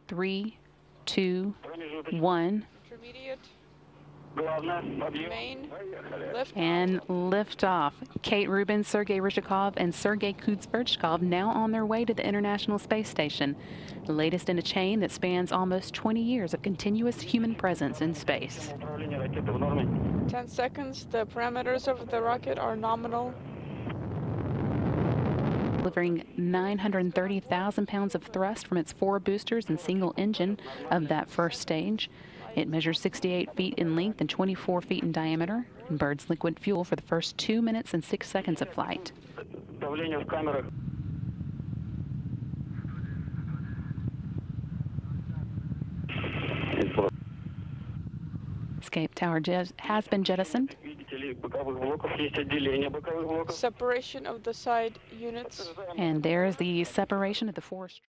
3, 2, 1. Intermediate. Main. Lift. And lift off. Kate Rubin, Sergei Ryzhikov, and Sergei Kuzberchkov now on their way to the International Space Station, the latest in a chain that spans almost 20 years of continuous human presence in space. 10 seconds. The parameters of the rocket are nominal. Delivering 930,000 pounds of thrust from its 4 boosters and single engine of that first stage. It measures 68 feet in length and 24 feet in diameter and burns liquid fuel for the first 2 minutes and 6 seconds of flight. Escape tower has been jettisoned. Separation of the side units. And there's the separation of the 4